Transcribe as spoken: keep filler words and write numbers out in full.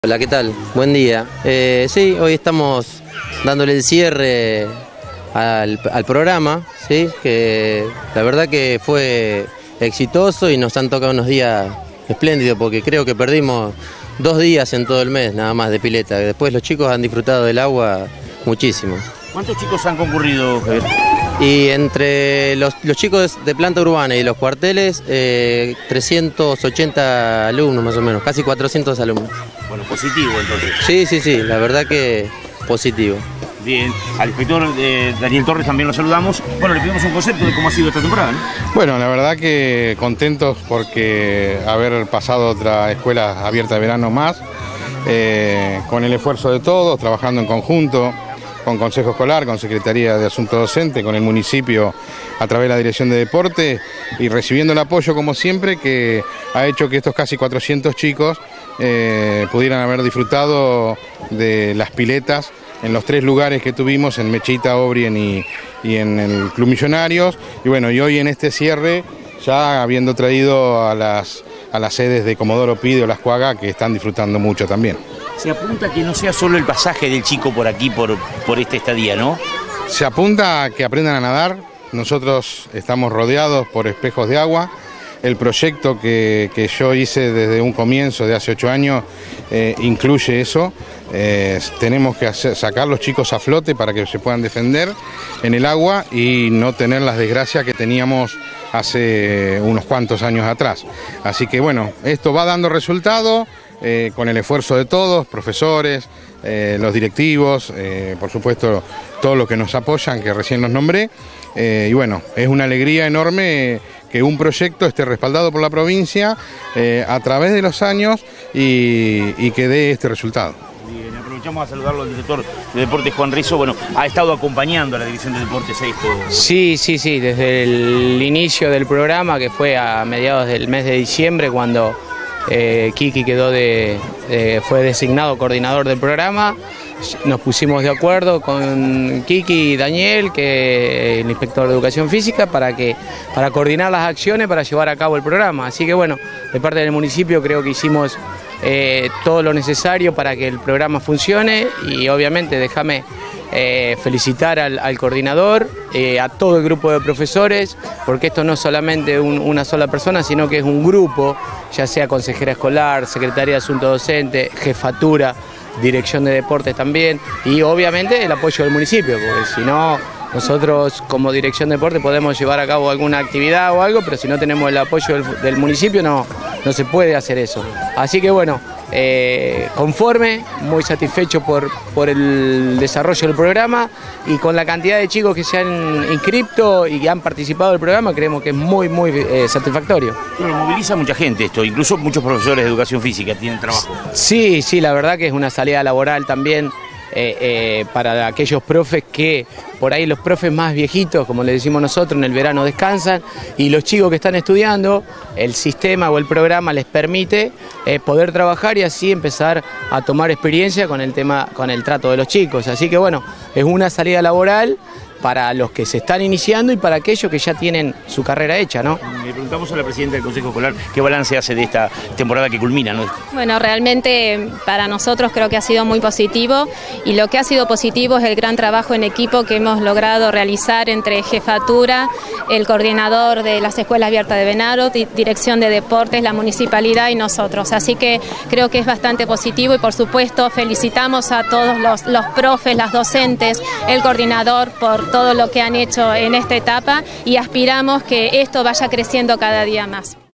Hola, ¿qué tal? Buen día. Eh, sí, hoy estamos dándole el cierre al, al programa, ¿sí? Que la verdad que fue exitoso y nos han tocado unos días espléndidos porque creo que perdimos dos días en todo el mes nada más de pileta. Después los chicos han disfrutado del agua muchísimo. ¿Cuántos chicos han concurrido, Javier? Y entre los, los chicos de planta urbana y los cuarteles, eh, trescientos ochenta alumnos más o menos, casi cuatrocientos alumnos. Bueno, positivo entonces. Sí, sí, sí, la verdad que positivo. Bien, al inspector eh, Daniel Torres también lo saludamos. Bueno, le pedimos un concepto de cómo ha sido esta temporada, ¿no? Bueno, la verdad que contentos porque haber pasado otra escuela abierta de verano más, eh, con el esfuerzo de todos, trabajando en conjunto, con Consejo Escolar, con Secretaría de Asuntos Docentes, con el municipio a través de la Dirección de Deporte y recibiendo el apoyo como siempre que ha hecho que estos casi cuatrocientos chicos eh, pudieran haber disfrutado de las piletas en los tres lugares que tuvimos, en Mechita, Obrien y, y en el Club Millonarios. Y bueno, y hoy en este cierre, ya habiendo traído a las, a las sedes de Comodoro Pi o Las Cuagas, que están disfrutando mucho también. Se apunta a que no sea solo el pasaje del chico por aquí, por, por esta estadía, ¿no? Se apunta a que aprendan a nadar. Nosotros estamos rodeados por espejos de agua. El proyecto que, que yo hice desde un comienzo de hace ocho años eh, incluye eso. Eh, tenemos que hacer, sacar los chicos a flote para que se puedan defender en el agua y no tener las desgracias que teníamos hace unos cuantos años atrás. Así que bueno, esto va dando resultado. Eh, con el esfuerzo de todos, profesores, eh, los directivos, eh, por supuesto todos los que nos apoyan, que recién los nombré, eh, y bueno, es una alegría enorme que un proyecto esté respaldado por la provincia eh, a través de los años y, y que dé este resultado. Bien, aprovechamos a saludarlo al director de Deportes, Juan Rizzo. Bueno, ha estado acompañando a la Dirección de Deportes a esto. Sí, sí, sí, desde el inicio del programa, que fue a mediados del mes de diciembre, cuando Eh, Kiki quedó de, eh, fue designado coordinador del programa. Nos pusimos de acuerdo con Kiki y Daniel, que es el inspector de Educación Física, para, que, para coordinar las acciones para llevar a cabo el programa. Así que bueno, de parte del municipio creo que hicimos eh, todo lo necesario para que el programa funcione y obviamente déjame Eh, felicitar al, al coordinador, eh, a todo el grupo de profesores, porque esto no es solamente un, una sola persona, sino que es un grupo, ya sea consejera escolar, secretaria de Asuntos Docentes, jefatura, dirección de deportes también, y obviamente el apoyo del municipio, porque si no, nosotros como dirección de deportes podemos llevar a cabo alguna actividad o algo, pero si no tenemos el apoyo del, del municipio no, no se puede hacer eso. Así que bueno, Eh, conforme, muy satisfecho por, por el desarrollo del programa y con la cantidad de chicos que se han inscrito y que han participado del programa, creemos que es muy, muy eh, satisfactorio. Pero moviliza mucha gente esto, incluso muchos profesores de Educación Física tienen trabajo. Sí, sí, la verdad que es una salida laboral también eh, eh, para aquellos profes que por ahí los profes más viejitos, como le decimos nosotros, en el verano descansan y los chicos que están estudiando, el sistema o el programa les permite eh, poder trabajar y así empezar a tomar experiencia con el tema, con el trato de los chicos. Así que bueno, es una salida laboral para los que se están iniciando y para aquellos que ya tienen su carrera hecha, ¿no? Le preguntamos a la presidenta del Consejo Escolar qué balance hace de esta temporada que culmina, ¿no? Bueno, realmente para nosotros creo que ha sido muy positivo y lo que ha sido positivo es el gran trabajo en equipo que hemos logrado realizar entre jefatura, el coordinador de las escuelas abiertas de Venaro, Dirección de Deportes, la municipalidad y nosotros. Así que creo que es bastante positivo y por supuesto felicitamos a todos los, los profes, las docentes, el coordinador por todo lo que han hecho en esta etapa y aspiramos que esto vaya creciendo cada día más.